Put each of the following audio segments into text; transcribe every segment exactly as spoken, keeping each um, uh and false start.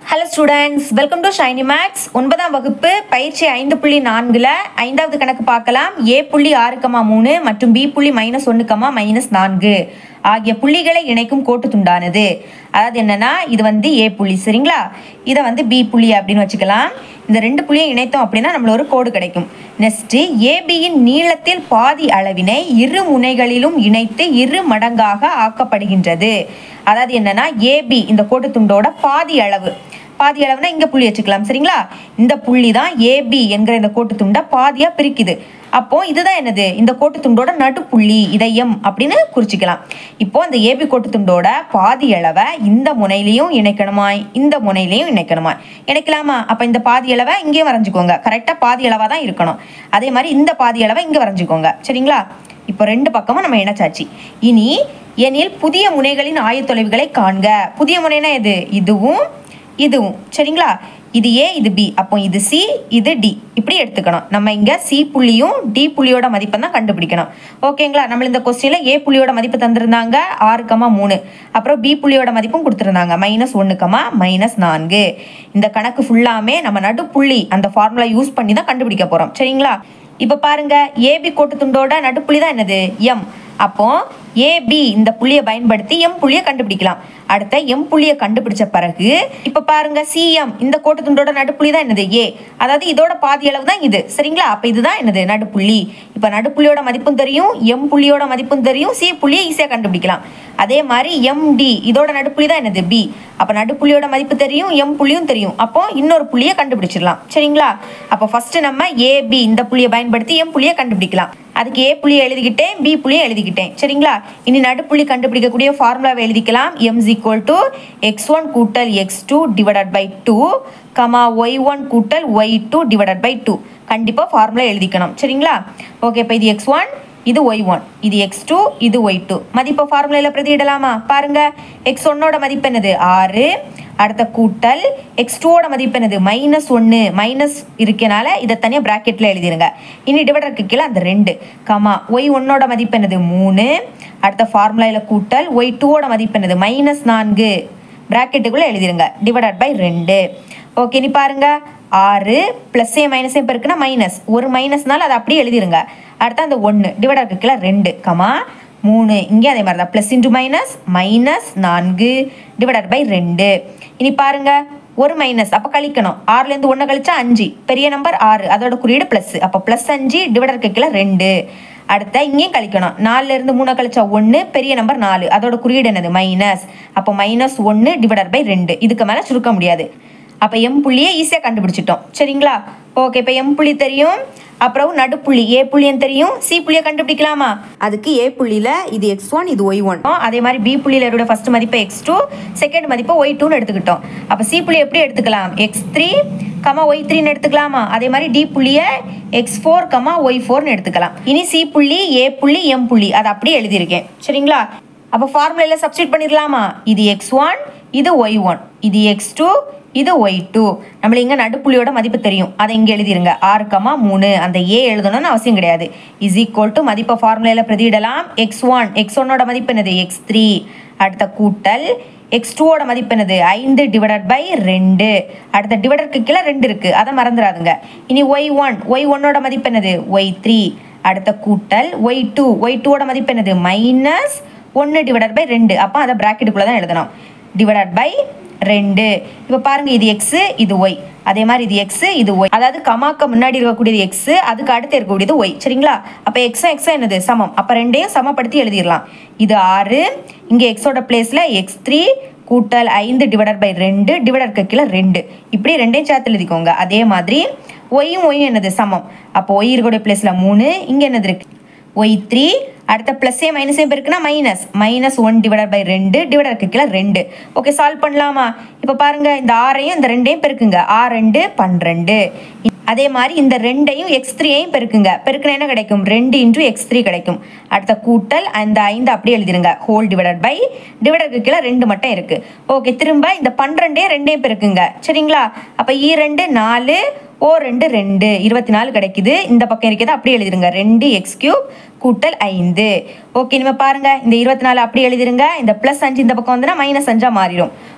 Hello students, welcome to Shyni Maths. ஒன்பதாம் வகுப்பு பயிற்சி ஐந்து புள்ளி நான்குல ஐந்தாவது கணக்கு பார்க்கலாம். A புள்ளி ஆறு கமா மூணு மற்றும் B புள்ளி மைனஸ் ஒன்று கமா மைனஸ் நான்கு ஆகிய புள்ளிகளை இணைக்கும் கோட்டு துண்டானது. அதாவது என்னன்னா இது வந்து A புள்ளி சரிங்களா, இதை வந்து B புள்ளி அப்படின்னு வச்சுக்கலாம். இந்த ரெண்டு புள்ளியை இணைத்தோம் அப்படின்னா நம்மளுக்கு ஒரு கோடு கிடைக்கும். நெக்ஸ்ட் ஏபியின் நீளத்தில் பாதி அளவினை இரு முனைகளிலும் இணைத்து இரு மடங்காக ஆக்கப்படுகின்றது. அதாவது என்னன்னா ஏபி இந்த கோட்டு துண்டோட பாதி அளவு, பாதி அளவுனா இங்க புள்ளி வச்சுக்கலாம் சரிங்களா. இந்த புள்ளி தான் ஏபி என்கிற இந்த கோட்டு துண்டை பாதியா பிரிக்குது. அப்போ இதுதான் என்னது, இந்த கோட்டு துண்டோட நடுப்புள்ளி, இதை எம் அப்படின்னு குறிச்சிக்கலாம். இப்போ இந்த ஏபி கோட்டு துண்டோட பாதி அளவை இந்த முனையிலையும் இணைக்கணுமா, இந்த முனையிலையும் இணைக்கணுமா, இணைக்கலாமா? அப்ப இந்த பாதி அளவை இங்கேயும் வரைஞ்சுக்கோங்க, கரெக்டா பாதி அளவா தான் இருக்கணும். அதே மாதிரி இந்த பாதி அளவை இங்க வரைஞ்சுக்கோங்க சரிங்களா. இப்போ ரெண்டு பக்கமும் நம்ம இணைச்சாச்சு. இனி எனில் புதிய முனைகளின் ஆயத்தொலைவுகளை காண்க. புதிய முனைனா எது, இதுவும் இதுவும் சரிங்களா. இது ஏ, இது பி, அப்போ இது சி, இது டி, இப்படி எடுத்துக்கணும். நம்ம இங்க சி புள்ளியும் டி புள்ளியோட மதிப்பை தான் கண்டுபிடிக்கணும். ஓகேங்களா. நம்ம இந்த கொஸ்டின்ல ஏ புள்ளியோட மதிப்பு தந்திருந்தாங்க ஆறு கமா மூணு, அப்புறம் பி புள்ளியோட மதிப்பும் கொடுத்துருந்தாங்க மைனஸ் ஒன்று கமா மைனஸ் நான்கு. இந்த கணக்கு ஃபுல்லாமே நம்ம நடுப்புள்ளி அந்த ஃபார்முலா யூஸ் பண்ணி தான் கண்டுபிடிக்க போறோம் சரிங்களா. இப்போ பாருங்க, ஏபி கோட்டு துண்டோட நடுப்புள்ளி தான் என்னது, எம். அப்போ ஏபி இந்த புள்ளியை பயன்படுத்தி எம் புள்ளியை கண்டுபிடிக்கலாம். அடுத்த எம் புள்ளியை கண்டுபிடிச்ச பிறகு இப்ப பாருங்க, சிஎம் இந்த கோட்டு துண்டோட நடுப்புள்ளி தான் என்னது, ஏ. அதாவது இதோட பாதி அளவு தான் இது சரிங்களா. அப்ப இதுதான் என்னது, நடுப்புள்ளி. இப்ப நடுப்புள்ளியோட மதிப்பும் தெரியும், எம் புள்ளியோட மதிப்பும் தெரியும், சி புள்ளியை ஈஸியா கண்டுபிடிக்கலாம். அதே மாதிரி எம்டி இதோட நடுப்புள்ளி தான் என்னது, பி. அப்ப நடுப்புள்ளியோட மதிப்பு தெரியும், எம் புள்ளியும் தெரியும். அப்போ இன்னொரு புள்ளியை கண்டுபிடிச்சிடலாம் சரிங்களா. அப்போ ஃபர்ஸ்ட் நம்ம ஏபி இந்த புள்ளியை பயன்படுத்தி எம் புள்ளியை கண்டுபிடிக்கலாம். அதுக்கு ஏ புள்ளியை எழுதிக்கிட்டேன், பி புள்ளியை எழுதிக்கிட்டேன் சரிங்களா. இனி நடுப்புள்ளி கண்டுபிடிக்கக்கூடிய ஃபார்முலாவை எழுதிக்கலாம். M is equal to X one கூட்டல் X two divided by two comma Y one கூட்டல் Y two divided by two. கண்டிப்பாக ஃபார்முலா எழுதிக்கணும் சரிங்களா. ஓகே, இப்போ இது எக்ஸ் ஒன், இது ஒய் ஒன், இது எக்ஸ் டூ, இது ஒய் டூ. மதிப்பை ஃபார்முலாவில் பிரதியிடலாமா? பாருங்க, எக்ஸ் ஒன்னோட மதிப்பு என்னது, ஆறு. அடுத்த கூட்டல் எக்ஸ் டூவோட மதிப்பு என்னது, மைனஸ் ஒன்று. மைனஸ் இருக்கனால இதை தனியாக ப்ராக்கெட்டில் எழுதிருங்க. இனி டிவைடருக்கு கீழே அந்த ரெண்டு கமா ஒய் ஒன்னோட மதிப்பு என்னது, மூணு. அடுத்த ஃபார்முலாவில் கூட்டல் ஒய் டூவோட மதிப்பு என்னது, மைனஸ் நான்கு. ப்ராக்கெட்டுக்குள்ளே எழுதிருங்க, டிவைடட் பை ரெண்டு. ஓகே, நீ பாருங்க, ஆறு ப்ளஸ்ஸே மைனஸே பெருக்குன்னா மைனஸ், ஒரு மைனஸ்னால அதை அப்படியே எழுதிருங்க. அடுத்து அந்த ஒன்று டிவைடருக்கு கீழே ரெண்டு கமா மூணு. இங்கே அதே மாதிரி தான், ப்ளஸ் இன்டு மைனஸ் மைனஸ் நான்கு டிவைடட் பை ரெண்டு. இனி பாருங்க, ஒரு மைனஸ் அப்போ கழிக்கணும். ஆறுலேருந்து ஒன்று கழிச்சா அஞ்சு, பெரிய நம்பர் ஆறு, அதோட குறியீடு ப்ளஸ். அப்போ ப்ளஸ் அஞ்சு டிவைடருக்கு கீழே ரெண்டு. அடுத்த இங்கேயும் கழிக்கணும். நாலுலேருந்து மூணு கழிச்சா ஒன்று, பெரிய நம்பர் நாலு, அதோட குறியீடு என்னது, மைனஸ். அப்போ மைனஸ் ஒன்று டிவைடட் பை ரெண்டு. இதுக்கு மேலே சுருக்க முடியாது. அப்போ எம் புள்ளியை ஈஸியாக கண்டுபிடிச்சிட்டோம் சரிங்களா. ஓகே, இப்போ எம் புள்ளி தெரியும், அப்புறம் நடுப்புள்ளி ஏ புள்ளியும் தெரியும், சி புள்ளியை கண்டுபிடிக்கலாமா? அதுக்கு ஏ புள்ளியில் இது எக்ஸ் ஒன், இது ஒய் ஒன். அதே மாதிரி பி புள்ளியில் என்னோட ஃபர்ஸ்ட் மதிப்பை எக்ஸ் டூ, செகண்ட் மதிப்பை ஒய் டூன்னு எடுத்துக்கிட்டோம். அப்போ சி புள்ளி எப்படி எடுத்துக்கலாம், எக்ஸ் த்ரீ கமா ஒய் த்ரீன்னு எடுத்துக்கலாமா? அதே மாதிரி டி புள்ளியை எக்ஸ் ஃபோர் கமா ஒய் ஃபோர்னு எடுத்துக்கலாம். இனி சி புள்ளி, ஏ புள்ளி, எம் புள்ளி அதை அப்படியே எழுதியிருக்கேன் சரிங்களா. அப்போ ஃபார்முலாவில் சப்ஸ்டிட் பண்ணிடலாமா? இது எக்ஸ் ஒன், இது ஒய் ஒன், இது எக்ஸ் டூ, இது ஒய் டூ. நம்மள இங்கே நடுப்புள்ளியோட மதிப்பு தெரியும், அதை இங்கே எழுதிருங்க, ஆறு கமா மூணு. அந்த ஏ எழுதணும்னு அவசியம் கிடையாது. இஸ் ஈக்குவல் டு மதிப்பை ஃபார்முலாவில் பிரதியிடலாம். எக்ஸ் ஒன் எக்ஸ் ஒன்னோட மதிப்பு என்னது, எக்ஸ் த்ரீ. அடுத்த கூட்டல் எக்ஸ் டூவோட மதிப்பு என்னது, ஐந்து டிவைடட் பை ரெண்டு. அடுத்த டிவைடருக்கு கீழே ரெண்டு இருக்கு, அதை மறந்துடாதுங்க. இனி ஒய் ஒன் ஒய் ஒன்னோட மதிப்பு என்னது, ஒய் த்ரீ. அடுத்த கூட்டல் ஒய் டூ ஒய் டூவோட மதிப்பு என்னது, மைனஸ் ஒன்று டிவைடட் பை ரெண்டு. அப்போ அதை ப்ராக்கெட்டுக்குள்ளே தான் எழுதணும், டிவைடட் பை ரெண்டு. இப்போ பாருங்க, இது எக்ஸ், இது ஒய். அதே மாதிரி இது எக்ஸ், இது ஒய். அதாவது கமாக்க முன்னாடி இருக்கக்கூடியது எக்ஸ், அதுக்கு அடுத்து இருக்கக்கூடியது ஒய் சரிங்களா. அப்போ எக்ஸும் எக்ஸும் என்னது, சமம். அப்போ ரெண்டையும் சமப்படுத்தி எழுதிடலாம். இது ஆறு, இங்கே எக்ஸோட பிளேஸில் எக்ஸ் த்ரீ கூட்டல் ஐந்து டிவைடட் பை ரெண்டு, டிவைடருக்கு கீழே ரெண்டு. இப்படி ரெண்டையும் சேர்த்து எழுதிக்கோங்க. அதே மாதிரி ஒய்யும் ஒய்யும் என்னது, சமம். அப்போ ஒய் இருக்கக்கூடிய பிளேஸில் மூணு, இங்கே என்னது இருக்கு, ஒய் த்ரீ. அடுத்த ப்ளஸ்ஸே மைனஸே பெருக்குன்னா minus minus one divided by ரெண்டு, டிவைடருக்கு கீழே ரெண்டு. ஓகே, சால்வ் பண்ணலாமா? இப்போ பாருங்க, இந்த ஆறையும் இந்த ரெண்டையும் பெருக்குங்க, ஆறு ரெண்டு பன்னிரெண்டு. அதே மாதிரி இந்த ரெண்டையும் எக்ஸ் த்ரீயையும் பெருக்குங்க, பெருக்குனா என்ன கிடைக்கும், ரெண்டு இன்டூ எக்ஸ் த்ரீ கிடைக்கும். அடுத்த கூட்டல் அந்த ஐந்து அப்படியே எழுதிருங்க, ஹோல் டிவைடட் பை டிவைடருக்கு கீழே ரெண்டு மட்டும் இருக்கு. ஓகே, திரும்ப இந்த பன்னிரெண்டையும் ரெண்டையும் பெருக்குங்க சரிங்களா. அப்போ ஈ ரெண்டு நாலு, ஓ ரெண்டு ரெண்டு, இருபத்தி நாலு கிடைக்குது. இந்த பக்கம் இருக்கிறது அப்படியே எழுதிருங்க, ரெண்டு எக்ஸ் கியூப் கூட்டல் ஐந்து. ஓகே, நம்ம பாருங்க, இந்த இருபத்தி நாலு அப்படியே எழுதிருங்க. இந்த பிளஸ் அஞ்சு இந்த பக்கம் வந்துன்னா மைனஸ் அஞ்சா மாறிடும்.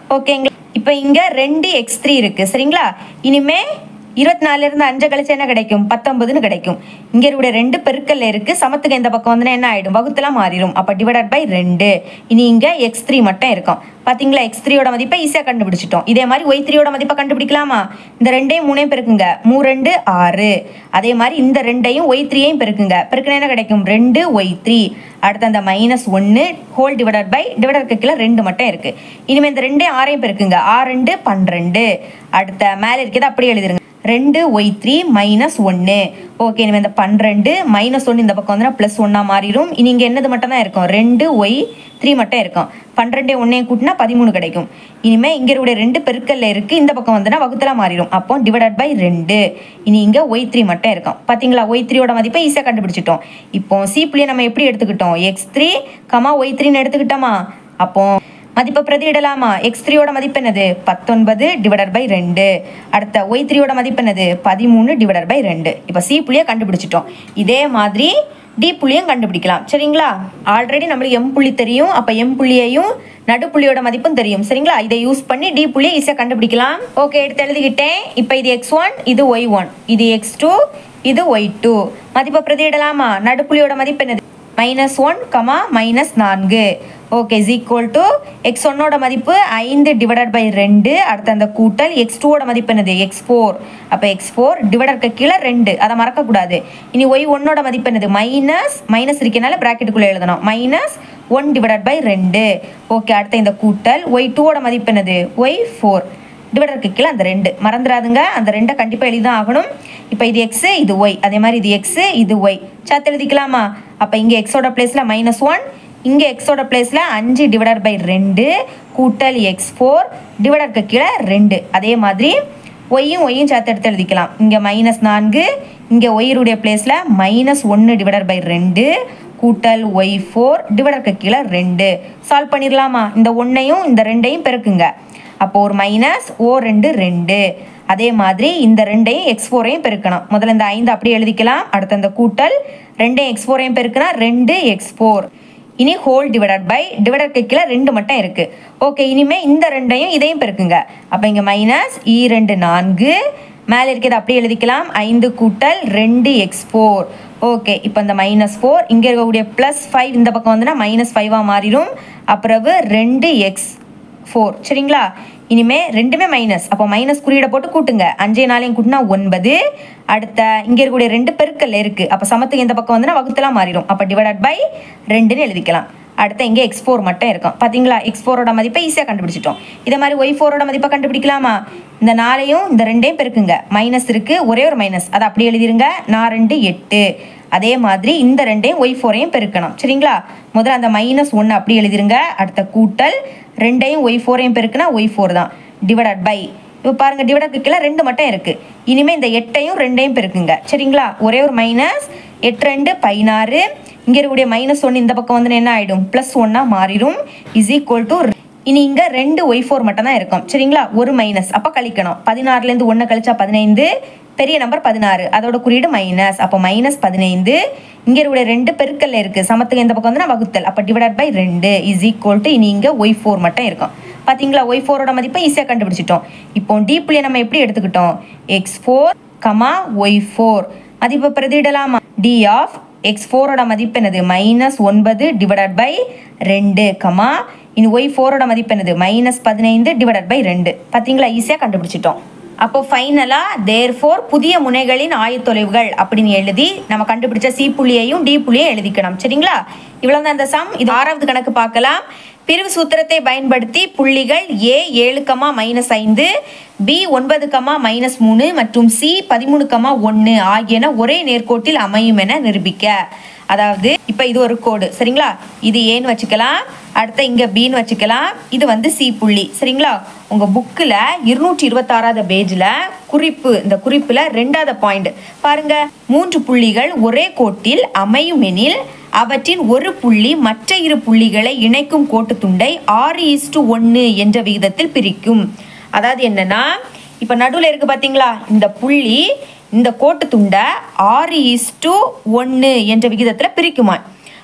ஓகேங்களா? இப்போ இங்க ரெண்டு எக்ஸ் த்ரீ இருக்கு சரிங்களா? இனிமே இருபத்தி நாலுல இருந்து அஞ்சு கழிச்சு என்ன கிடைக்கும்? பத்தொன்பதுன்னு கிடைக்கும். இங்க இருக்கிற ரெண்டு பெருக்கல்ல இருக்கு, சமத்துக்கு இந்த பக்கம் வந்து என்ன ஆயிடும்? வகுத்தலாம் மாறிடும். அப்ப டிவைடட் பை ரெண்டு. இனி இங்க எக்ஸ் த்ரீ மட்டும் இருக்கும். பாத்தீங்களா? எக்ஸ் த்ரீ யோட மதிப்பை ஈஸியா கண்டுபிடிச்சிட்டோம். இதே மாதிரி ஒய் த்ரீ யோட மதிப்பை கண்டுபிடிக்கலாமா? இந்த ரெண்டையும் மூணையும் பெருக்குங்க. மூணு ரெண்டு ஆறு. அதே மாதிரி இந்த ரெண்டையும் ஒய் த்ரீயையும் பெருக்குங்க. பெருக்குனா என்ன கிடைக்கும்? ரெண்டு ஒய் த்ரீ. அடுத்து அந்த மைனஸ் ஒன்று ஹோல் டிவைடட் பை டிவைடருக்கு கீழே ரெண்டு மட்டும் இருக்கு. இனிமேல் இந்த ரெண்டையும் ஆறையும் பெருக்குங்க. ஆறு ரெண்டு பன்னிரெண்டு. அடுத்த மேலே இருக்கிறது அப்படியே எழுதிருங்க. ரெண்டு ஒய் த்ரீ மைனஸ் ஒன்று. ஓகே, இனிமேல் இந்த பன்னிரெண்டு மைனஸ் ஒன்று இந்த பக்கம் வந்து ப்ளஸ் ஒன்றா மாறிடும். இனி இங்கே என்னது மட்டும் தான் இருக்கும்? ரெண்டு ஒய் த்ரீ மட்டும் இருக்கும். பன்னிரெண்டு ஒன்றையும் கூட்டினா பதிமூணு கிடைக்கும். இனிமேல் இங்கே இருக்கிற ரெண்டு பெருக்கல்ல இருக்குது, இந்த பக்கம் வந்துன்னா வகுத்தலாம் மாறிடும். அப்போ டிவைடட் பை ரெண்டு. இனி இங்கே ஒய் த்ரீ மட்டும் இருக்கும். பார்த்தீங்களா? ஒய் த்ரீயோட மதிப்பை ஈஸியாக கண்டுபிடிச்சிட்டோம். இப்போ சி புள்ளியை நம்ம எப்படி எடுத்துக்கிட்டோம்? எக்ஸ் த்ரீ கமா ஒய் த்ரீன்னு எடுத்துக்கிட்டோமா? அப்போ மதிப்பை பிரதியிடலாமா? எக்ஸ் த்ரீயோட மதிப்பு என்னது? பத்தொன்பது டிவைடட் பை ரெண்டு. அடுத்த ஒய் த்ரீயோட மதிப்பு என்னது? பதிமூணு டிவைடட் பை ரெண்டு. இப்போ சி புள்ளியை கண்டுபிடிச்சிட்டோம். இதே மாதிரி டி புள்ளியும் கண்டுபிடிக்கலாம் சரிங்களா? ஆல்ரெடி நம்மளுக்கு எம் புள்ளி தெரியும். அப்போ எம் புள்ளியையும் நடுப்புள்ளியோட மதிப்பும் தெரியும் சரிங்களா? இதை யூஸ் பண்ணி டி புள்ளியை ஈஸியாக கண்டுபிடிக்கலாம். ஓகே, எடுத்து எழுதிக்கிட்டேன். இப்போ இது எக்ஸ் ஒன், இது ஒய் ஒன், இது எக்ஸ் டூ, இது ஒய் டூ. மதிப்பை பிரதியிடலாமா? நடுப்புள்ளியோட மதிப்பு என்னது? மைனஸ் ஒன் கமா மைனஸ் நான்கு. Okay, is equal to X ஒன்னோட மதிப்பு ஐந்து டிவைடட் பை ரெண்டு. அடுத்து அந்த கூட்டல் எக்ஸ் டூவோட மதிப்பு என்னது? X four. அப்போ எக்ஸ் ஃபோர் டிவைடருக்கு கீழே ரெண்டு, அதை மறக்கக்கூடாது. இனி ஒய் ஒன்னோட மதிப்பு என்னது? மைனஸ் மைனஸ் இருக்கனால ப்ராக்கெட்டுக்குள்ளே எழுதணும். மைனஸ் ஒன் டிவைடட் பை ரெண்டு. ஓகே, அடுத்த இந்த கூட்டல் ஒய் டூவோட மதிப்பு என்னது? ஒய் ஃபோர் டிவைடருக்கு கீழே அந்த ரெண்டு மறந்துடாதுங்க. அந்த ரெண்டை கண்டிப்பாக எழுதி தான் ஆகணும். இப்போ இது எக்ஸு, இது ஒய். அதே மாதிரி இது எக்ஸு, இது ஒய். சாத்து எழுதிக்கலாமா? அப்போ இங்கே எக்ஸோட பிளேஸில் மைனஸ் ஒன், இங்கே எக்ஸோட பிளேஸில் அஞ்சு டிவைடட் பை ரெண்டு கூட்டல் எக்ஸ் ஃபோர் டிவைடருக்கு கீழே ரெண்டு. அதே மாதிரி ஒய்யும் ஒய்யும் சேர்த்து எடுத்து எழுதிக்கலாம். இங்கே மைனஸ் நான்கு, இங்கே ஒய்யுடைய பிளேஸில் மைனஸ் ஒன்று டிவைடட் பை ரெண்டு கூட்டல் ஒய் ஃபோர் டிவைடருக்கு கீழே ரெண்டு. சால்வ் பண்ணிடலாமா? இந்த ஒன்றையும் இந்த ரெண்டையும் பெருக்குங்க. அப்போ ஒரு மைனஸ் ஓ ரெண்டு ரெண்டு. அதே மாதிரி இந்த ரெண்டையும் எக்ஸ் ஃபோரையும் பெருக்கணும். முதல்ல இந்த ஐந்து அப்படியே எழுதிக்கலாம். அடுத்த இந்த கூட்டல் ரெண்டையும் எக்ஸ் ஃபோரையும் பெருக்கினா ரெண்டு எக்ஸ் ஃபோர். இனி ஹோல் டிவைடட் பை டிவைடருக்கு கீழே ரெண்டு மட்டும் இருக்கு. ஓகே, இனிமேல் இந்த ரெண்டையும் இதையும் பெருக்குங்க. அப்போ இங்கே மைனஸ் இ ரெண்டு நான்கு. மேலே இருக்கிறது அப்படியே எழுதிக்கலாம். ஐந்து கூட்டல் ரெண்டு எக்ஸ் ஃபோர். ஓகே, இப்போ இந்த மைனஸ் ஃபோர் இங்கே இருக்கக்கூடிய ப்ளஸ் ஃபைவ் இந்த பக்கம் வந்துன்னா மைனஸ் ஃபைவாக மாறிடும். அப்புறம் ரெண்டு எக்ஸ் ஃபோர் சரிங்களா? இனிமே ரெண்டுமே மைனஸ். அப்போ மைனஸ் குறியீடை போட்டு கூட்டுங்க. அஞ்சே நாளையும் கூட்டினா ஒன்பது. அடுத்த இங்கே இருக்கக்கூடிய ரெண்டு பெருக்கல் இருக்குது. அப்போ சமத்துக்கு இந்த பக்கம் வந்துன்னா வகுத்தலாம் மாறிடும். அப்போ டிவைடட் பை ரெண்டுன்னு எழுதிக்கலாம். அடுத்த இங்கே எக்ஸ் ஃபோர் மட்டும் இருக்கும். பார்த்தீங்களா? எக்ஸ் ஃபோரோட மதிப்பை ஈஸியாக கண்டுபிடிச்சிட்டோம். இதே மாதிரி ஒய் ஃபோரோட மதிப்பை கண்டுபிடிக்கலாமா? இந்த நாளையும் இந்த ரெண்டையும் பெருக்குங்க. மைனஸ் இருக்குது, ஒரே ஒரு மைனஸ், அதை அப்படியே எழுதிருங்க. நான் ரெண்டு எட்டு. அதே மாதிரி இந்த ரெண்டையும் ஒய் ஃபோரையும் பெருக்கணும் சரிங்களா? முதல்ல அந்த மைனஸ் ஒன்று அப்படி எழுதிருங்க. அடுத்த கூட்டல் ரெண்டையும் ஒய் ஃபோரையும் பெருக்குனா ஒய் ஃபோர் தான் டிவைடட் பை. இப்போ பாருங்க, டிவைடருக்கு கீழே ரெண்டு மட்டும் இருக்கு. இனிமேல் இந்த எட்டையும் ரெண்டையும் பெருக்குங்க சரிங்களா? ஒரே ஒரு மைனஸ். எட்டு ரெண்டு பதினாறு. இங்கே இருக்கக்கூடிய மைனஸ் ஒன்று இந்த பக்கம் வந்து என்ன ஆகிடும்? ப்ளஸ் ஒன்னா மாறிடும். இஸ் ஈக்குவல் டு இனி இங்கே ரெண்டு ஒய் ஃபோர் மட்டும் தான் இருக்கும் சரிங்களா? ஒரு மைனஸ், அப்போ கழிக்கணும். பதினாறுலேருந்து ஒன்று கழிச்சா பதினைந்து. பெரிய நம்பர் பதினாறு, அதோட குறியீடு மைனஸ். அப்போ மைனஸ் பதினைந்து. இங்கே இருக்கிற ரெண்டு பெருக்கல்ல இருக்குது, சமத்துக்கு இந்த பக்கம் வந்து வகுத்தல். அப்போ டிவைடட் பை ரெண்டு இஸ் ஈக்குவல் டு இனி இங்கே ஒய் ஃபோர் மட்டும் இருக்கும். பார்த்தீங்களா? ஒய் ஃபோரோட மதிப்பை ஈஸியாக கண்டுபிடிச்சிட்டோம். இப்போ டி புள்ளியை நம்ம எப்படி எடுத்துக்கிட்டோம்? X four comma Y four. மதிப்பை பிரதியிடலாமா? டி ஆஃப் எக்ஸ் ஃபோரோட மதிப்பு என்னது? மைனஸ் ஒன்பது டிவைடட் பை ரெண்டு கமா இனி ஒய் ஃபோரோட மதிப்பு என்னது? மைனஸ் பதினைந்து டிவைடட் பை ரெண்டு. பார்த்தீங்களா? ஈஸியாக கண்டுபிடிச்சிட்டோம். அப்போ ஃபைனலாக தேர்ஃபோர் புதிய முனைகளின் ஆயத்தொலைவுகள் அப்படின்னு எழுதி நம்ம கண்டுபிடிச்ச சி புள்ளியையும் டி புள்ளியையும் எழுதிக்கணும் சரிங்களா? இவ்வளோ தான் இந்த சம். இது ஆறாவது கணக்கு பார்க்கலாம். பிரிவு சூத்திரத்தை பயன்படுத்தி புள்ளிகள் ஏ ஏழு கமா மைனஸ் ஐந்து, பி ஒன்பது கமா மைனஸ் மூணு மற்றும் சி பதிமூணு கமா ஒன்று ஆகியன ஒரே நேர்கோட்டில் அமையும் என நிரூபிக்க. அதாவது இப்போ இது ஒரு கோடு சரிங்களா? இது ஏன்னு வச்சுக்கலாம். அடுத்த இங்கே பின்னு வச்சுக்கலாம். இது வந்து சி புள்ளி சரிங்களா? உங்கள் புக்கில் இருநூற்றி இருபத்தாறாவது பேஜில் குறிப்பு, இந்த குறிப்பில் ரெண்டாவது பாயிண்ட் பாருங்க. மூன்று புள்ளிகள் ஒரே கோட்டில் அமையும் எனில் அவற்றின் ஒரு புள்ளி மற்ற இரு புள்ளிகளை இணைக்கும் கோட்டு துண்டை ஆறு ஈஸ்டு ஒன்று என்ற விகிதத்தில் பிரிக்கும். அதாவது என்னன்னா, இப்போ நடுவில் இருக்குது பார்த்தீங்களா? இந்த புள்ளி இந்த கோட்டு துண்டை ஆறு ஈஸ்டு ஒன்று என்ற விகிதத்தில் பிரிக்குமா?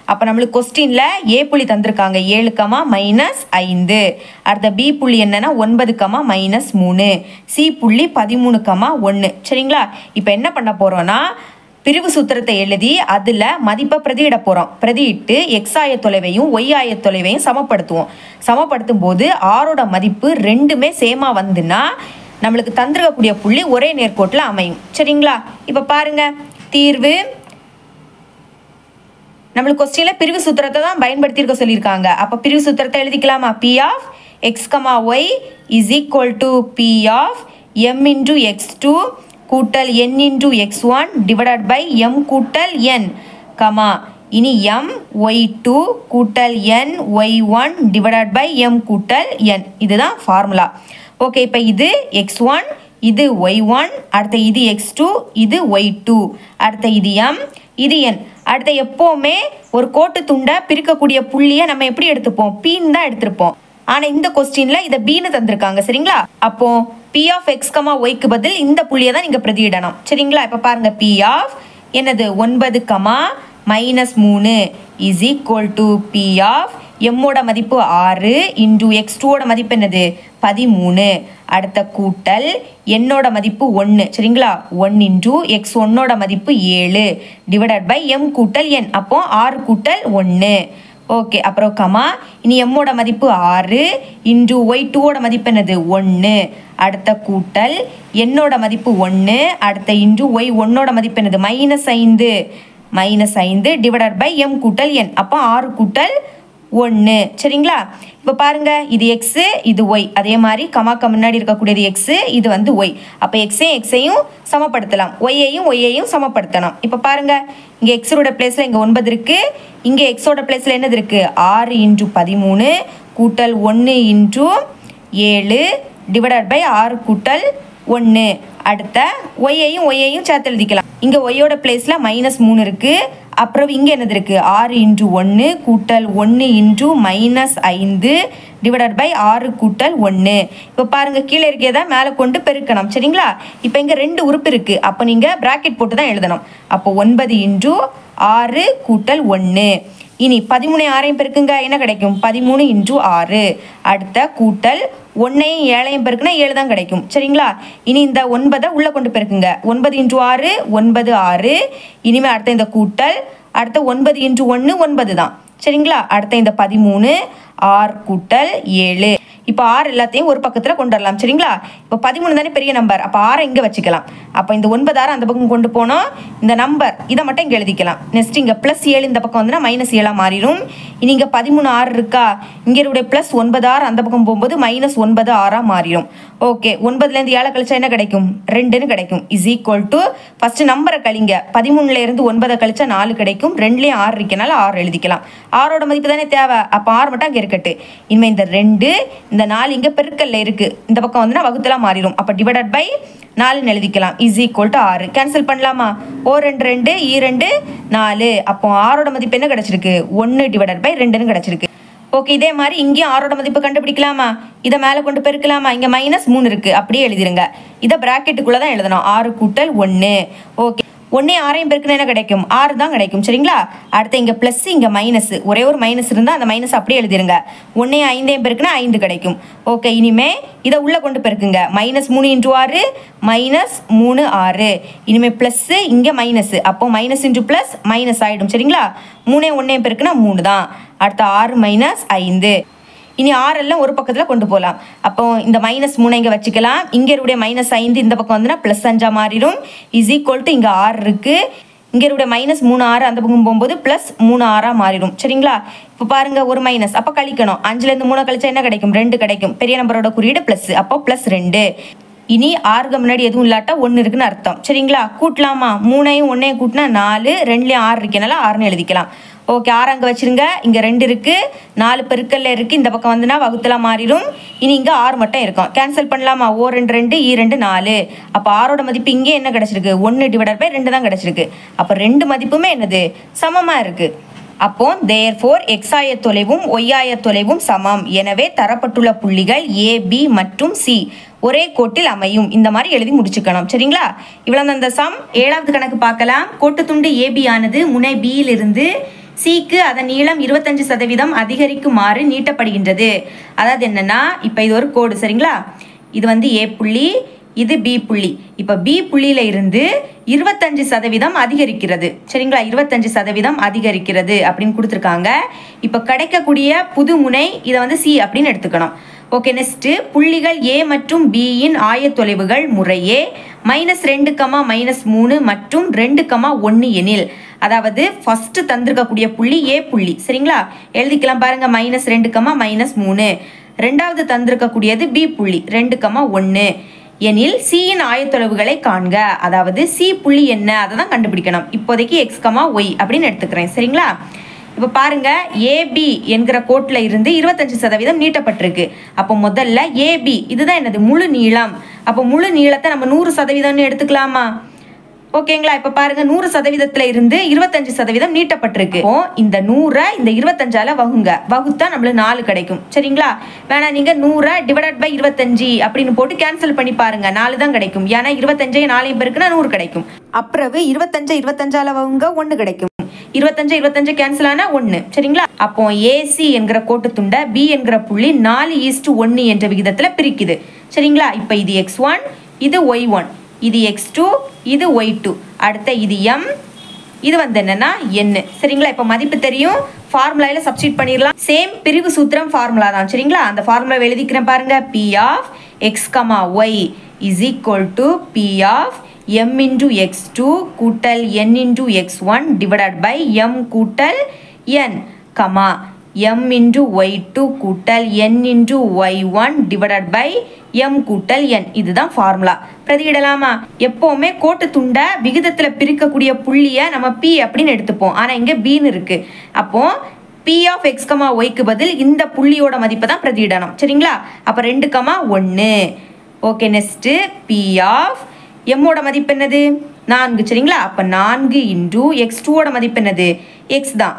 அப்போ நம்மளுக்கு கொஸ்டினில் ஏ புள்ளி தந்திருக்காங்க ஏழு கமா மைனஸ் ஐந்து. அடுத்த பி புள்ளி என்னன்னா ஒன்பது கமா மைனஸ் மூணு. சி புள்ளி பதிமூணு கமா ஒன்று. சரிங்களா? இப்போ என்ன பண்ண போகிறோன்னா பிரிவு சூத்திரத்தை எழுதி அதில் மதிப்பை பிரதியிட போகிறோம். பிரதியிட்டு எக்ஸ் ஆயத்தொலைவையும் ஒய் ஆயத்தொலைவையும் சமப்படுத்துவோம். சமப்படுத்தும் போது ஆரோட மதிப்பு ரெண்டுமே சேமாக வந்துன்னா நம்மளுக்கு தந்திருக்கக்கூடிய புள்ளி ஒரே நேர்கோட்டில் அமையும். சரிங்களா? இப்போ பாருங்க தீர்வு. நம்மளுக்கு கொஸ்டினில் பிரிவு சூத்திரத்தை தான் பயன்படுத்தியிருக்க சொல்லியிருக்காங்க. அப்போ பிரிவு சூத்திரத்தை எழுதிக்கலாமா? P of X comma Y is equal to P of M into X two கூட்டல் N into X one divided by M கூட்டல் என் கமா இனி எம் ஒய் டூ கூட்டல் N Y one divided by M கூட்டல் N. இதுதான் formula. Okay, இப்போ இது X one, இது Y one, அடுத்த இது எக்ஸ் டூ, இது ஒய் டூ, அடுத்த இது எம், இது என். அடுத்த எப்போவுமே ஒரு கோட்டு துண்டை பிரிக்கக்கூடிய புள்ளியை நம்ம எப்படி எடுத்துப்போம்? பீன்னு தான் எடுத்திருப்போம். ஆனால் இந்த கொஸ்டினில் இதை பீன்னு தந்திருக்காங்க. சரிங்களா? அப்போ பி ஆஃப் எக்ஸ் கமா ஒய்க்கு பதில் இந்த புள்ளியை தான் நீங்கள் பிரதியிடணும். சரிங்களா? இப்போ பாருங்க பி ஆஃப் என்னது ஒன்பது கமா மைனஸ் மூணு is equal to P of எம்மோட மதிப்பு ஆறு இன்டூ எக்ஸ் டூவோட மதிப்பு என்னது பதிமூணு. அடுத்த கூட்டல் என்னோட மதிப்பு ஒன்று. சரிங்களா? ஒன் இன்டூ எக்ஸ் ஒன்னோட மதிப்பு ஏழு டிவைடட் பை எம் கூட்டல் என். அப்போ ஆறு கூட்டல் ஒன்று. ஓகே, அப்புறம் கமா இனி எம்மோட மதிப்பு ஆறு இன்டூ ஒய் டூவோட மதிப்பு என்னது ஒன்று. அடுத்த கூட்டல் என்னோட மதிப்பு ஒன்று, அடுத்த இன்டூ ஒய் ஒன்னோட மதிப்பு என்னது மைனஸ் ஐந்து. மைனஸ் ஐந்து டிவைடட் பை எம் கூட்டல் என். அப்போ ஆறு கூட்டல் ஒன்று. சரிங்களா? இப்போ பாருங்க இது எக்ஸு இது ஒய். அதே மாதிரி கமாக்க முன்னாடி இருக்கக்கூடியது எக்ஸு, இது வந்து ஒய். அப்போ எக்ஸையும் எக்ஸையும் சமப்படுத்தலாம், ஒய்யையும் ஒய்யையும் சமப்படுத்தணும். இப்போ பாருங்க இங்கே எக்ஸோட பிளேஸில் இங்கே ஒன்பது இருக்குது, இங்கே எக்ஸோட பிளேஸில் என்னது இருக்குது ஆறு இன்டூ பதிமூணு கூட்டல் ஒன்று இன்டூ ஏழு டிவைடட் பை ஆறு கூட்டல் ஒன்று. அடுத்த ஒய்யையும் ஒய்யையும் சேர்த்து எழுதிக்கலாம். இங்கே ஒய்யோட பிளேஸில் மைனஸ் மூணு இருக்குது. அப்புறம் இங்கே என்னது இருக்குது ஆறு இன்டூ ஒன்று கூட்டல் ஒன்று இன்டூ மைனஸ் ஐந்து டிவைடட் பை ஆறு கூட்டல் ஒன்று. இப்போ பாருங்கள் கீழே இருக்கிறத மேலே கொண்டு பெருக்கணும். சரிங்களா? இப்போ இங்கே ரெண்டு உறுப்பு இருக்குது. அப்போ நீங்கள் ப்ராக்கெட் போட்டு தான் எழுதணும். அப்போ ஒன்பது இன்டூ ஆறு கூட்டல் ஒன்று. இனி பதிமூணு ஆறையும் பெருக்குங்க, என்ன கிடைக்கும் பதிமூணு இன்டூ ஆறு. அடுத்த கூட்டல் ஒன்றையும் ஏழையும் பெருக்குனா ஏழு தான் கிடைக்கும். சரிங்களா? இனி இந்த ஒன்பதை உள்ளே கொண்டு பெருக்குங்க. ஒன்பது இன்டூ ஆறு ஒன்பது ஆறு. இனிமேல் அடுத்த இந்த கூட்டல், அடுத்த ஒன்பது இன்டூ ஒன்று ஒன்பது தான். சரிங்களா? அடுத்த இந்த பதிமூணு ஆறு கூட்டல் ஏழு. இப்போ ஆறு எல்லாத்தையும் ஒரு பக்கத்தில் கொண்டு வரலாம். சரிங்களா? இப்போ பதிமூணு தானே பெரிய நம்பர், அப்போ ஆறை இங்கே வச்சுக்கலாம். அப்போ இந்த ஒன்பது ஆறு அந்த பக்கம் கொண்டு போனோம், இந்த நம்பர் இதை மட்டும் இங்கே எழுதிக்கலாம். நெக்ஸ்ட் இங்கே ப்ளஸ் ஏழு இந்த பக்கம் வந்துன்னா மைனஸ் ஏழாக மாறிடும். இனி இங்கே பதிமூணு ஆறு இருக்கா, இங்கே இருடைய ப்ளஸ் ஒன்பது ஆறு அந்த பக்கம் போகும்போது மைனஸ் ஒன்பது ஆறாக மாறிடும். ஓகே, ஒன்பதுலேருந்து ஏழை கழிச்சா என்ன கிடைக்கும் ரெண்டுன்னு கிடைக்கும். இஸ் ஈக்குவல் டு ஃபஸ்ட்டு நம்பரை கழிங்க. பதிமூணுலேருந்து ஒன்பதை கழிச்சா நாலு கிடைக்கும். ரெண்டுலேயும் ஆறு இருக்கனால ஆறு எழுதிக்கலாம். ஆறோட மதிப்பு தானே தேவை, அப்போ ஆறு மட்டும் அங்கே இருக்கட்டு. இனிமேல் இந்த ரெண்டு இந்த நாலு இங்கே பெருக்கல்ல இருக்குது, இந்த பக்கம் வந்துன்னா வகுத்தலாம் மாறிடும். அப்போ டிவைடட் பை நாலுன்னு எழுதிக்கலாம். இஸ் ஈக்குவல் டு ஆறு. கேன்சல் பண்ணலாமா? ஓ ரெண்டு ரெண்டு ஈ ரெண்டு நாலு. அப்போ ஆறோட மதிப்பு என்ன கிடச்சிருக்கு ஒன்று டிவைடட் பை ரெண்டுன்னு கிடச்சிருக்கு. ஓகே, இதே மாதிரி இங்கேயும் ஆறோட மதிப்பு கண்டுபிடிக்கலாமா? இதை மேலே கொண்டு பெருக்கலாமா? இங்கே மைனஸ் மூணு இருக்குது, அப்படியே எழுதிருங்க. இதை ப்ராக்கெட்டுக்குள்ளே தான் எழுதணும். ஆறு கூட்டல் ஒன்று. ஓகே, ஒன்றே ஆறையும் பெருக்குன்னு என்ன கிடைக்கும் ஆறு தான் கிடைக்கும். சரிங்களா? அடுத்து இங்கே ப்ளஸ் இங்கே மைனஸ், ஒரே ஒரு மைனஸ் இருந்தால் அந்த மைனஸ் அப்படியே எழுதிருங்க. ஒன்றே ஐந்தையும் பெருக்குன்னா ஐந்து கிடைக்கும். ஓகே, இனிமேல் இதை உள்ளே கொண்டு பெருக்குங்க. மைனஸ் மூணு இன்டூ ஆறு மைனஸ் மூணு ஆறு. இனிமேல் ப்ளஸ்ஸு இங்கே மைனஸ், அப்போ மைனஸ் இன்டூ ப்ளஸ் மைனஸ் ஆகிடும். சரிங்களா? மூணே ஒன்றையும் பெருக்குன்னா மூணு தான். அடுத்த ஆறு மைனஸ் ஐந்து. இனி ஆறெல்லாம் ஒரு பக்கத்தில் கொண்டு போகலாம். அப்போ இந்த மைனஸ் மூணை இங்கே வச்சுக்கலாம். இங்கே இருடைய மைனஸ் ஐந்து இந்த பக்கம் வந்துன்னா ப்ளஸ் அஞ்சா மாறிடும். இஸ் ஈக்குவல் டு இங்கே ஆறு இருக்குது, இங்கே இருடைய மைனஸ் மூணு ஆறு அந்த பக்கம் போகும்போது ப்ளஸ் மூணு ஆறாக மாறிடும். சரிங்களா? இப்போ பாருங்கள் ஒரு மைனஸ், அப்போ கழிக்கணும். அஞ்சுலேருந்து மூணு கழிச்சா என்ன கிடைக்கும் ரெண்டு கிடைக்கும். பெரிய நம்பரோட குறியீடு ப்ளஸ், அப்போ ப்ளஸ் ரெண்டு. இனி ஆறுக்கு முன்னாடி எதுவும் இல்லாட்டா ஒன்று இருக்குன்னு அர்த்தம். சரிங்களா? கூட்டலாமா? மூணையும் ஒன்றையும் கூட்டினா நாலு, ரெண்டுலேயும் ஆறு இருக்கனால ஆறுன்னு எழுதிக்கலாம். ஓகே, ஆறு அங்கே வச்சுருங்க. இங்கே ரெண்டு இருக்குது, நாலு பெருக்கல்ல இருக்குது, இந்த பக்கம் வந்துன்னா வகுத்தலாம் மாறிடும். இனி இங்கே ஆறு மட்டும் இருக்கும். கேன்சல் பண்ணலாமா? ஓ ரெண்டு ரெண்டு ஈ ரெண்டு நாலு. அப்போ ஆறோட மதிப்பு இங்கே என்ன கிடச்சிருக்கு ஒன்று டிவைடட் பை ரெண்டு தான் கிடச்சிருக்கு. அப்போ ரெண்டு மதிப்புமே என்னது சமமாக இருக்குது. அப்போ தேர்ஃபோர் எக்ஸ் ஆயத்தொலைவும் ஒய் ஆயத்தொலைவும் சமம். எனவே தரப்பட்டுள்ள புள்ளிகள் ஏ பி மற்றும் சி ஒரே கோட்டில் அமையும். இந்த மாதிரி எழுதி முடிச்சுக்கணும். சரிங்களா? இவ்வளோ அந்த சம். ஏழாவது கணக்கு பார்க்கலாம். கோட்டுத்துண்டு ஏபி ஆனது முனை பியிலிருந்து சிக்கு அதன் நீளம் இருபத்தஞ்சு சதவீதம் அதிகரிக்குமாறு நீட்டப்படுகின்றது. அதாவது என்னன்னா, இப்போ இது ஒரு கோடு சரிங்களா, இது வந்து ஏ புள்ளி, இது பி புள்ளி. இப்போ பி புள்ளியில இருந்து இருபத்தஞ்சு சதவீதம் அதிகரிக்கிறது சரிங்களா, இருபத்தஞ்சு சதவீதம் அதிகரிக்கிறது அப்படின்னு கொடுத்துருக்காங்க. இப்போ கிடைக்கக்கூடிய புது முனை இதை வந்து சி அப்படின்னு எடுத்துக்கணும். ஓகே, நெக்ஸ்ட் புள்ளிகள் ஏ மற்றும் பியின் ஆயத்தொலைவுகள் முறையே மைனஸ் ரெண்டு கமா மைனஸ் மூணு மற்றும் ரெண்டு கமா ஒன்று எனில், அதாவது ஃபர்ஸ்ட் தந்திருக்கக்கூடிய புள்ளி ஏ புள்ளி சரிங்களா, எழுதிக்கலாம் பாருங்க, மைனஸ் ரெண்டு கமா மைனஸ் மூணு. ரெண்டாவது தந்திருக்கக்கூடியது பி புள்ளி ரெண்டு கமா ஒன்று எனில் சியின் ஆயத்தொலைவுகளை காண்க. அதாவது சி புள்ளி என்ன அதை தான் கண்டுபிடிக்கணும். இப்போதைக்கு எக்ஸ் கமா ஒய் அப்படின்னு எடுத்துக்கிறேன் சரிங்களா. இப்போ பாருங்க, ஏபி என்கிற கோட்டில் இருந்து இருபத்தஞ்சு சதவீதம் நீட்டப்பட்டிருக்கு. அப்போ முதல்ல ஏபி இதுதான் என்னது முழு நீளம். அப்போ முழு நீளத்தை நம்ம நூறு சதவீதம்னு எடுத்துக்கலாமா? ஓகேங்களா. இப்போ பாருங்க, நூறு சதவீதத்துல இருந்து இருபத்தஞ்சு சதவீதம் நீட்டப்பட்டிருக்கு. இந்த நூறை இந்த இருபத்தஞ்சால வகுங்க, வகுத்தா நம்மளுக்கு நாலு கிடைக்கும் சரிங்களா. வேணா நீங்க நூறை டிவைடட் பை இருபத்தஞ்சு அப்படின்னு போட்டு கேன்சல் பண்ணி பாருங்க, நாலு தான் கிடைக்கும். ஏன்னா இருபத்தஞ்சு நாலையும் பேருக்குன்னா நூறு கிடைக்கும். அப்புறம் இருபத்தஞ்சு இருபத்தஞ்சால வகுங்க, ஒன்று கிடைக்கும். இருபத்தஞ்சு இருபத்தஞ்சு கேன்சல் ஆனா ஒன்று சரிங்களா. அப்போ ஏசி என்கிற கோட்டு துண்டை பி என்கிற புள்ளி நாலு ஈஸ்ட் ஒன்று என்ற விகிதத்துல பிரிக்குது சரிங்களா. இப்போ இது எக்ஸ் ஒன், இது ஒய் ஒன், இது எக்ஸ் டூ, இது ஒய் டூ, அடுத்த இது எம், இது வந்து என்னன்னா என் சரிங்களா. இப்போ மதிப்பு தெரியும், ஃபார்முலாவில் சப்ஸ்டிட் பண்ணிடலாம். சேம் பிரிவு சூத்திரம் ஃபார்முலா தான் சரிங்களா. அந்த ஃபார்முலா எழுதிக்கிறேன் பாருங்க, P of X comma Y is equal to P of M into X two கூட்டல் N into X one divided by M கூட்டல் N comma M into Y two கூட்டல் N into Y one divided by M கூட்டல் N. இதுதான் formula. பிரதியிடலாமா? எப்போவுமே கோட்டு துண்டை விகிதத்தில் பிரிக்கக்கூடிய புள்ளியை நம்ம பி அப்படின்னு எடுத்துப்போம். ஆனால் இங்கே பின்னு இருக்கு. அப்போ பி ஆஃப் எக்ஸ் கமா ஒய்க்கு பதில் இந்த புள்ளியோட மதிப்பை தான் பிரதியிடணும் சரிங்களா. அப்போ ரெண்டு கமா ஒன்று. ஓகே, நெக்ஸ்ட்டு பி ஆஃப் எம்மோட மதிப்பு என்னது நான்கு சரிங்களா. அப்போ நான்கு இன்டூ எக்ஸ் டூவோட மதிப்பு என்னது எக்ஸ் தான்.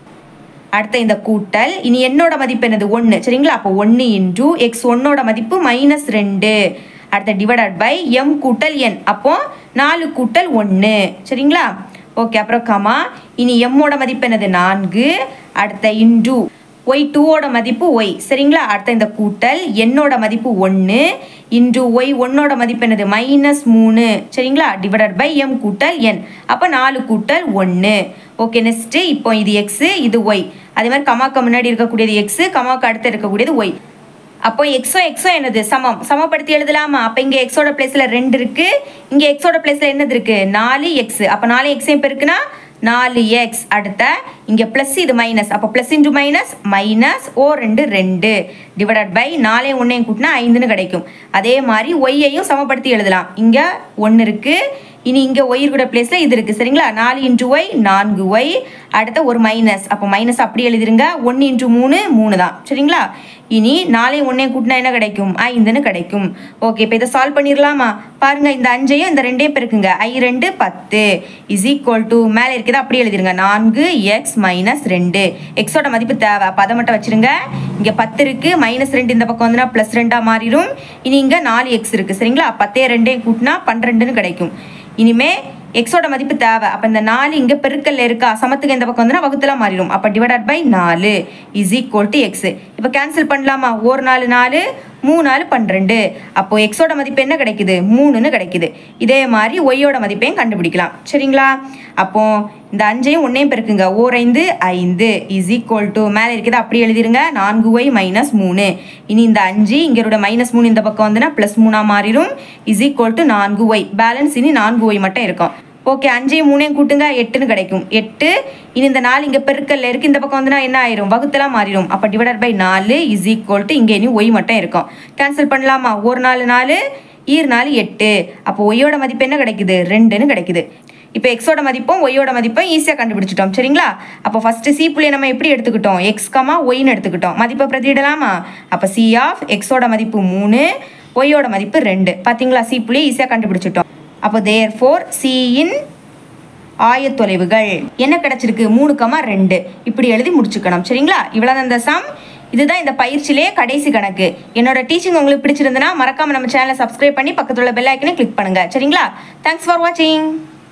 அடுத்த இந்த கூட்டல், இனி என்னோட மதிப்பு என்னது ஒன்று சரிங்களா. அப்போ ஒன்று இன்டூ எக்ஸ் ஒன்னோட மதிப்பு மைனஸ் ரெண்டு, அடுத்த டிவைடட் பை எம் கூட்டல் என், அப்போ நாலு கூட்டல் ஒன்று சரிங்களா. ஓகே, அப்புறம் கமா, இனி எம்மோட மதிப்பு என்னது நான்கு, அடுத்த இன்டூ ஒய் டூவோட மதிப்பு ஒய் சரிங்களா. அடுத்த இந்த கூட்டல் என்னோட மதிப்பு ஒன்று இன்டூ ஒய் ஒன்னோட மதிப்பு என்னது மைனஸ் மூணு சரிங்களா, டிவைடட் பை எம் கூட்டல் என், அப்போ நாலு கூட்டல் ஒன்று. ஓகே, நெக்ஸ்ட்டு இப்போ இது எக்ஸு, இது ஒய். அதே மாதிரி கமாக்கு முன்னாடி இருக்கக்கூடியது எக்ஸு, கமாக்கு அடுத்து இருக்கக்கூடியது ஒய். அப்போ எக்ஸோ எக்ஸோ என்னது சமம், சமப்படுத்தி எழுதலாமா? அப்போ இங்கே எக்ஸோட பிளேஸில் ரெண்டு இருக்கு, இங்கே எக்ஸோட பிளேஸில் என்னது இருக்கு நாலு எக்ஸ். அப்போ நாலு எக்ஸையும் இப்போ இருக்குன்னா நாலு எக்ஸ். அடுத்த இங்கே ப்ளஸ், இது மைனஸ், அப்போ ப்ளஸ் இன்டூ மைனஸ் மைனஸ் ஓ ரெண்டு ரெண்டு டிவைடட் பை நாலையும் ஒன்றையும் கூட்டினா ஐந்துன்னு கிடைக்கும். அதே மாதிரி ஒய்யையும் சமப்படுத்தி எழுதலாம். இங்கே ஒன்று இருக்குது, இனி இங்கே ஒய் இருக்கிற பிளேஸில் இது இருக்குது சரிங்களா. நாலு இன்டூ ஒய் நான்கு ஒய், அடுத்த ஒரு மைனஸ், அப்போ மைனஸ் அப்படி எழுதிருங்க. ஒன்று இன்டூ மூணு மூணு தான் சரிங்களா. இனி நாளையும் ஒன்றையும் கூட்டினா என்ன கிடைக்கும் ஐந்துன்னு கிடைக்கும். ஓகே, இப்போ இதை சால்வ் பண்ணிடலாமா? பாருங்க, இந்த அஞ்சையும் இந்த ரெண்டையும் பெருக்குங்க, ஐ ரெண்டு பத்து இஸ் ஈக்குவல் டு மேலே இருக்கிறத அப்படி எழுதிருங்க நான்கு எக்ஸ் மைனஸ் ரெண்டு. எக்ஸோட மதிப்பு தேவை, அப்போ அதை மட்டும் வச்சிருங்க. இங்கே பத்து இருக்குது, மைனஸ் ரெண்டு இந்த பக்கம் வந்துன்னா ப்ளஸ் ரெண்டாக மாறிடும். இனி இங்கே நாலு எக்ஸ் இருக்குது சரிங்களா. பத்தே ரெண்டையும் கூட்டினா பன்னிரெண்டுன்னு கிடைக்கும். இனிமே எக்ஸோட மதிப்பு தேவை, அப்போ இந்த நாலு இங்கே பெருக்கல்ல இருக்கா, சமத்துக்கு இந்த பக்கம் வந்துன்னா வகுத்துல மாறிடும். அப்போ டிவைடட் பை நாலு இஸ் ஈக்குவல் டு எக்ஸ். இப்போ கேன்சல் பண்ணலாமா? ஒரு நாலு நாலு, மூணு நாலு பன்னிரெண்டு. அப்போ எக்ஸோட மதிப்பு என்ன கிடைக்குது மூணுன்னு கிடைக்குது. இதே மாதிரி ஒய்யோட மதிப்பையும் கண்டுபிடிக்கலாம் சரிங்களா. அப்போ இந்த அஞ்சையும் ஒன்றையும் பெருக்குங்க, ஓர் ஐந்து ஐந்து இஸ் ஈக்குவல் டு மேலே இருக்கிறத அப்படி எழுதிருங்க நான்கு ஒய் மைனஸ் மூணு. இனி இந்த அஞ்சு இங்கே மைனஸ் மூணு இந்த பக்கம் வந்துன்னா ப்ளஸ் மூணாக மாறிடும் இஸ் ஈக்குவல் டு நான்கு ஒய். பேலன்ஸ் இனி நான்கு ஒய் மட்டும் இருக்கும். ஓகே, அஞ்சையும் மூணையும் கூட்டுங்க, எட்டுன்னு கிடைக்கும். எட்டு, இனி இந்த நாலு இங்கே பெருக்கல்ல இருக்குது, இந்த பக்கம் வந்துன்னா என்ன ஆயிரும் வகுத்தெல்லாம் மாறிடும். அப்போ டிவைடட் பை நாலு இஸ் ஈக்குவல் டு இங்கே இனி ஒய் மட்டும் இருக்கும். கேன்சல் பண்ணலாமா? ஒரு நாலு நாலு, ஈர் நாலு எட்டு. அப்போ ஒய்யோட மதிப்பு என்ன கிடைக்குது ரெண்டுன்னு கிடைக்குது. இப்போ எக்ஸோட மதிப்பும் ஒய்யோட மதிப்பும் ஈஸியாக கண்டுபிடிச்சிட்டோம் சரிங்களா. அப்போ ஃபஸ்ட்டு சி புள்ளியை நம்ம எப்படி எடுத்துக்கிட்டோம் எக்ஸ் கமா ஒய்னு எடுத்துக்கிட்டோம். மதிப்பை பிரதியிடலாமா? அப்போ சி ஆஃப் எக்ஸோட மதிப்பு மூணு, ஒய்யோட மதிப்பு ரெண்டு. பார்த்தீங்களா, சி புள்ளியை ஈஸியாக கண்டுபிடிச்சிட்டோம். அப்போ தேர் ஃபோர் சியின் ஆயத்தொலைவுகள் என்ன கிடைச்சிருக்கு மூணு கமா ரெண்டு. இப்படி எழுதி முடிச்சுக்கணும் சரிங்களா. இவ்வளோதான் இந்த சம். இதுதான் இந்த பயிற்சியிலே கடைசி கணக்கு. என்னோட டீச்சிங் உங்களுக்கு பிடிச்சிருந்ததுன்னா மறக்காம நம்ம சேனலை சப்ஸ்கிரைப் பண்ணி பக்கத்துல உள்ள பெல் ஐக்கனை கிளிக் பண்ணுங்க சரிங்களா. தேங்க்ஸ் ஃபார் வாட்சிங்.